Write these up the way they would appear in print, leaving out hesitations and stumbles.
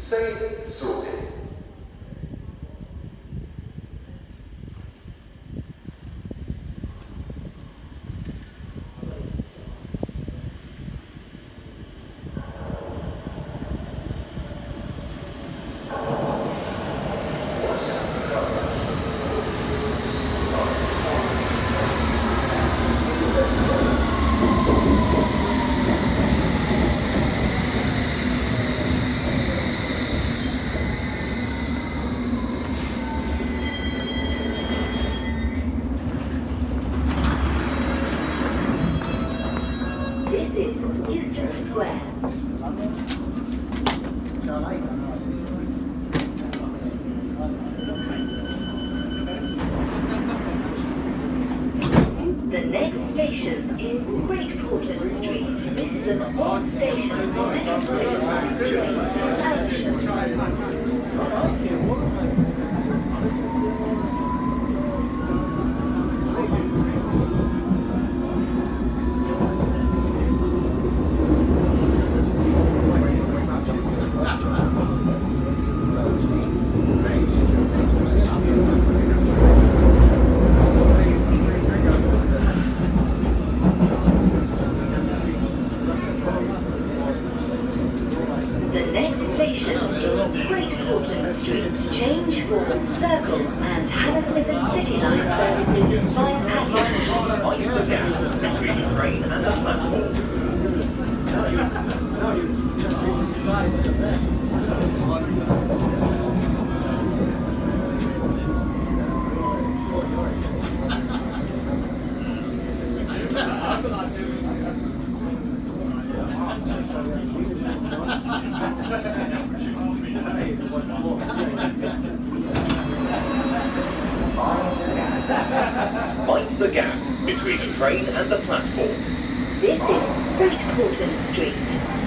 Say sorted. This is Euston Square. The next station is Great Portland Street. This is an old station on the Metropolitan line train to Euston. The next station is Great Portland Street. Change for Circle and Hammersmith City Line services via Paddington. Mind the gap between the train and the platform. Mind the gap between the train and the platform. This is Great Portland Street.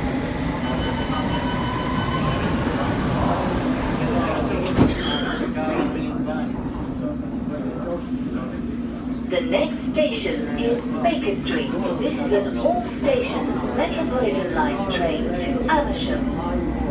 The next station is Baker Street. This is an all-station Metropolitan line train to Amersham.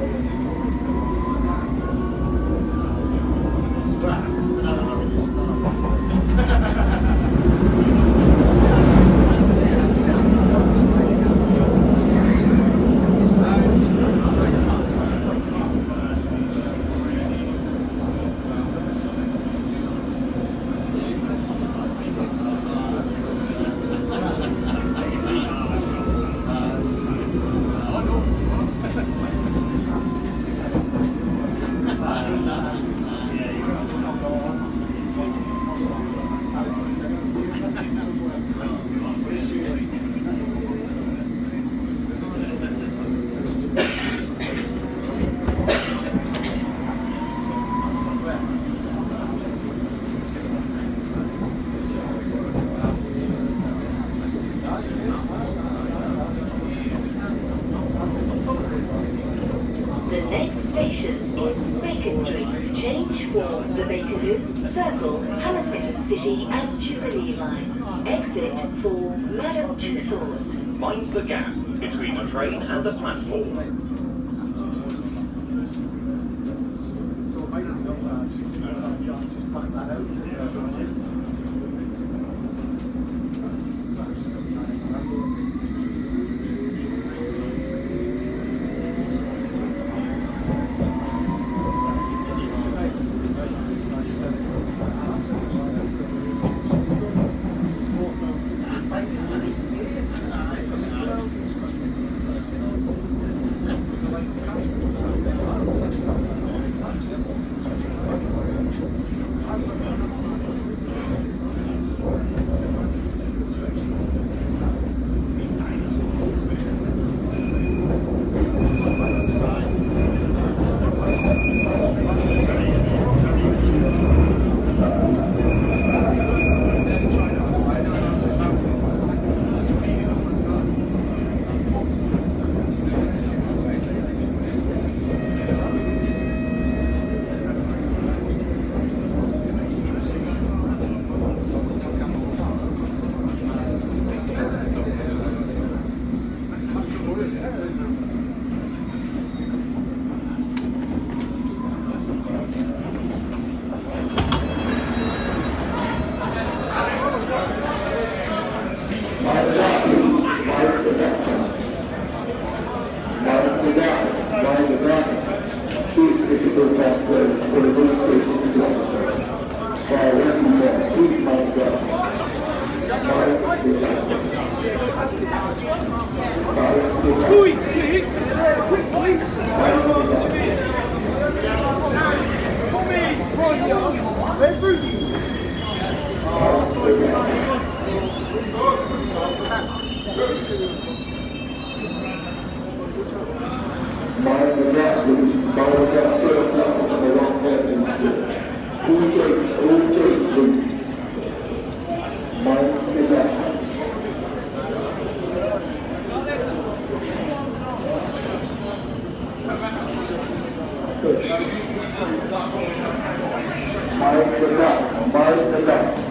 The next station is Baker Street. Change for the Bakerloo, Circle, Hammersmith City and Jubilee line. Exit for Madame Tussauds. Mind the gap between the train and the platform. service for the police station to the officer. By working there, please mind God. Mind the God. Quick, please! Come in! Right through! Mind the gap, please. Mind the gap, turn platform on the wrong turn, please. All change, please. Mind the gap. Mind the gap, mind the gap.